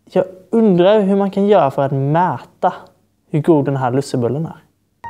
Jag undrar hur man kan göra för att mäta hur god den här lussebullen är.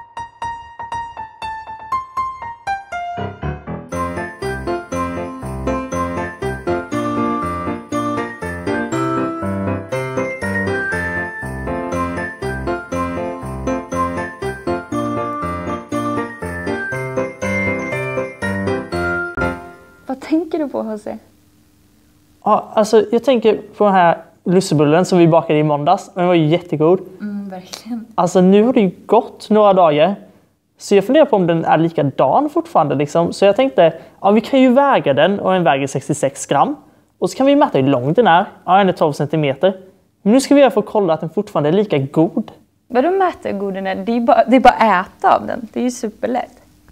Vad tänker du på, Jose? Ja, alltså jag tänker på den här lussebullen som vi bakade i måndags. Den var ju jättegod. Verkligen. Alltså nu har det ju gått några dagar. Så jag funderar på om den är likadan fortfarande. Liksom. Så jag tänkte, ja, vi kan ju väga den och den väger 66 gram. Och så kan vi mäta hur lång den är. Ja, den är 12 centimeter. Men nu ska vi få kolla att den fortfarande är lika god. Vadå mäta hur god den är? Det är bara att äta av den. Det är ju superlätt.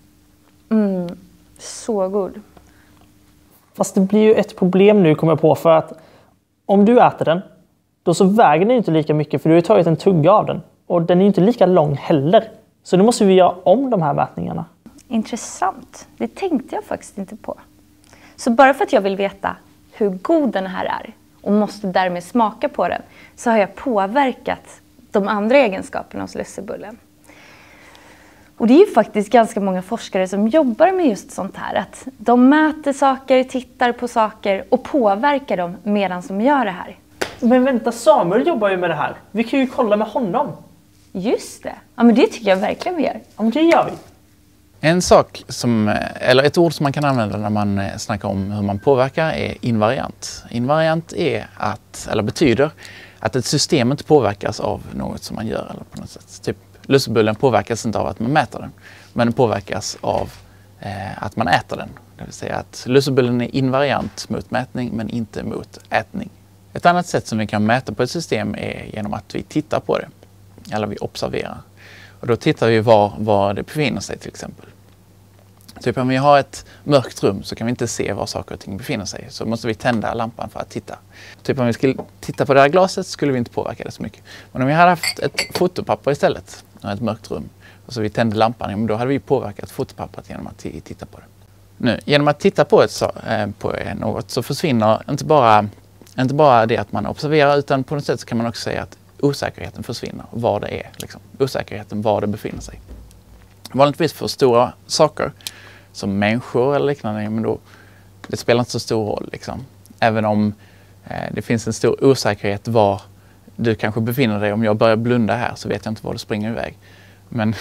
Så god. Fast det blir ju ett problem nu, kommer jag på, för att om du äter den, då så väger den inte lika mycket, för du har ju tagit en tugga av den. Och den är ju inte lika lång heller. Så nu måste vi göra om de här mätningarna. Intressant. Det tänkte jag faktiskt inte på. Så bara för att jag vill veta hur god den här är och måste därmed smaka på den, så har jag påverkat de andra egenskaperna hos lussebullen. Och det är ju faktiskt ganska många forskare som jobbar med just sånt här. Att de mäter saker, tittar på saker och påverkar dem medan de gör det här. Men vänta, Samuel jobbar ju med det här. Vi kan ju kolla med honom. Just det. Ja, men det tycker jag verkligen vi gör. Ja, men det gör vi. En sak eller ett ord som man kan använda när man snackar om hur man påverkar är invariant. Invariant betyder att ett system inte påverkas av något som man gör eller på något sätt. Typ lussebullen påverkas inte av att man mäter den, men den påverkas av att man äter den. Det vill säga att lussebullen är invariant mot mätning men inte mot ätning. Ett annat sätt som vi kan mäta på ett system är genom att vi tittar på det, eller vi observerar. Och då tittar vi var det befinner sig till exempel. Typ om vi har ett mörkt rum så kan vi inte se var saker och ting befinner sig. Så måste vi tända lampan för att titta. Typ om vi skulle titta på det här glaset skulle vi inte påverka det så mycket. Men om vi hade haft ett fotopapper istället, och ett mörkt rum, och så vi tände lampan, då hade vi påverkat fotopappret genom att titta på det. Nu, genom att titta på något så försvinner inte bara det att man observerar, utan på något sätt så kan man också säga att osäkerheten försvinner, var det är. Liksom. Osäkerheten var det befinner sig. Vanligtvis för stora saker som människor eller liknande, men då, det spelar inte så stor roll. Liksom. Även om det finns en stor osäkerhet var du kanske befinner dig. Om jag börjar blunda här så vet jag inte var du springer iväg. Men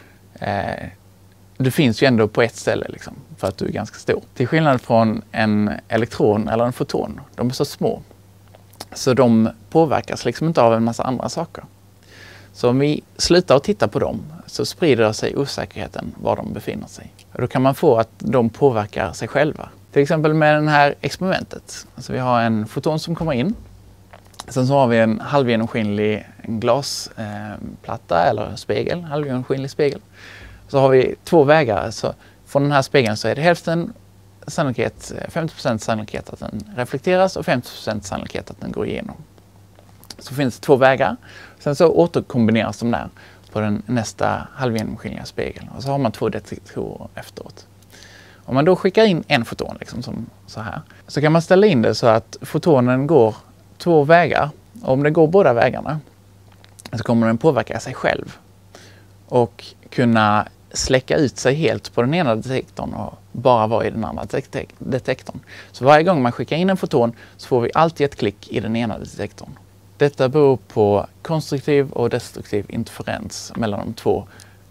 du finns ju ändå på ett ställe liksom, för att du är ganska stor. Till skillnad från en elektron eller en foton, de är så små. Så de påverkas liksom inte av en massa andra saker. Så om vi slutar att titta på dem så sprider sig osäkerheten var de befinner sig. Och då kan man få att de påverkar sig själva. Till exempel med det här experimentet. Alltså vi har en foton som kommer in. Sen så har vi en halvgenomskinlig glasplatta eller spegel, halvgenomskinlig spegel. Så har vi två vägar. Så från den här spegeln så är det hälften sannolikhet, 50% sannolikhet att den reflekteras och 50% sannolikhet att den går igenom. Så finns det två vägar. Sen så återkombineras de där på den nästa halvgenomskinliga spegeln. Och så har man två detektorer efteråt. Om man då skickar in en foton liksom som så här, så kan man ställa in det så att fotonen går två vägar. Och om det går båda vägarna så kommer den påverka sig själv. Och kunna släcka ut sig helt på den ena detektorn och bara vara i den andra detektorn. Så varje gång man skickar in en foton så får vi alltid ett klick i den ena detektorn. Detta beror på konstruktiv och destruktiv interferens mellan de två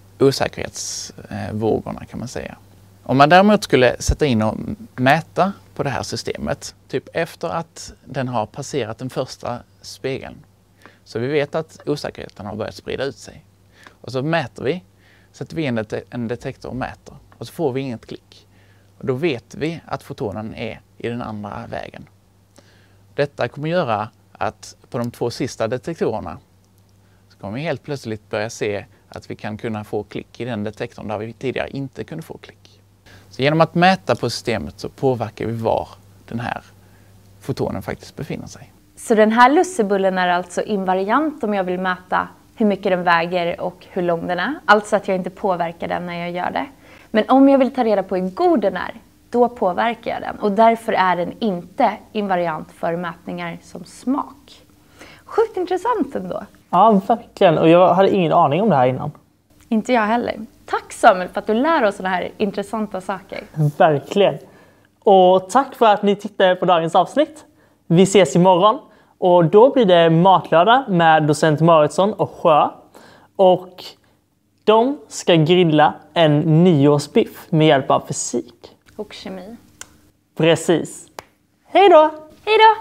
osäkerhetsvågorna kan man säga. Om man däremot skulle sätta in och mäta på det här systemet, typ efter att den har passerat den första spegeln, så vi vet att osäkerheten har börjat sprida ut sig. Och så mäter vi, sätter vi in en detektor och mäter och så får vi inget klick. Och då vet vi att fotonen är i den andra vägen. Detta kommer göra att på de två sista detektorerna så kommer vi helt plötsligt börja se att vi kan kunna få klick i den detektorn där vi tidigare inte kunde få klick. Så genom att mäta på systemet så påverkar vi var den här fotonen faktiskt befinner sig. Så den här lussebullen är alltså invariant om jag vill mäta hur mycket den väger och hur lång den är. Alltså att jag inte påverkar den när jag gör det. Men om jag vill ta reda på hur god den är, då påverkar jag den. Och därför är den inte invariant för mätningar som smak. Sjukt intressant ändå. Ja, verkligen. Och jag hade ingen aning om det här innan. Inte jag heller. Tack Samuel för att du lär oss sådana här intressanta saker. Verkligen. Och tack för att ni tittade på dagens avsnitt. Vi ses imorgon. Och då blir det matlördag med docent Mauritsson och Sjö. Och de ska grilla en nyårsbiff med hjälp av fysik. Och kemi. Precis. Hej då! Hej då!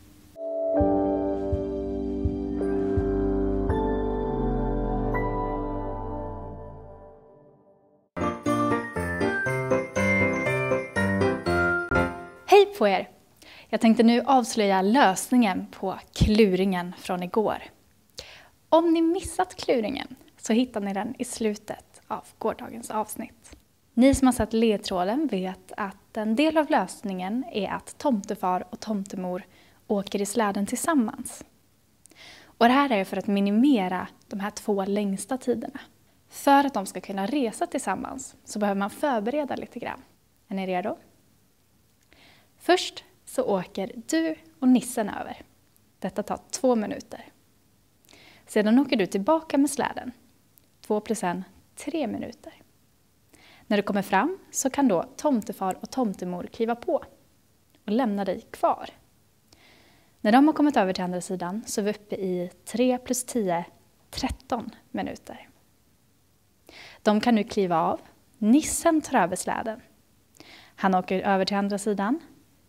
Hej på er! Jag tänkte nu avslöja lösningen på kluringen från igår. Om ni missat kluringen så hittar ni den i slutet av gårdagens avsnitt. Ni som har sett ledtråden vet att en del av lösningen är att tomtefar och tomtemor åker i släden tillsammans. Och det här är för att minimera de här 2 längsta tiderna. För att de ska kunna resa tillsammans så behöver man förbereda lite grann. Är ni redo? Först så åker du och nissen över. Detta tar 2 minuter. Sedan åker du tillbaka med släden. 2 + 1, 3 minuter. När du kommer fram så kan då tomtefar och tomtemor kliva på och lämna dig kvar. När de har kommit över till andra sidan så är vi uppe i 3 + 10, 13 minuter. De kan nu kliva av. Nissen tar över släden. Han åker över till andra sidan.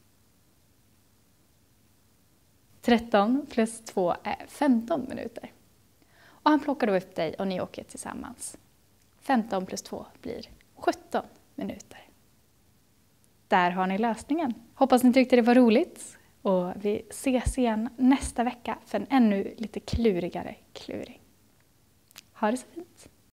13 + 2 är 15 minuter. Och han plockar då upp dig och ni åker tillsammans. 15 + 2 blir 17 minuter. Där har ni lösningen. Hoppas ni tyckte det var roligt. Och vi ses igen nästa vecka för en ännu lite klurigare kluring. Ha det så fint!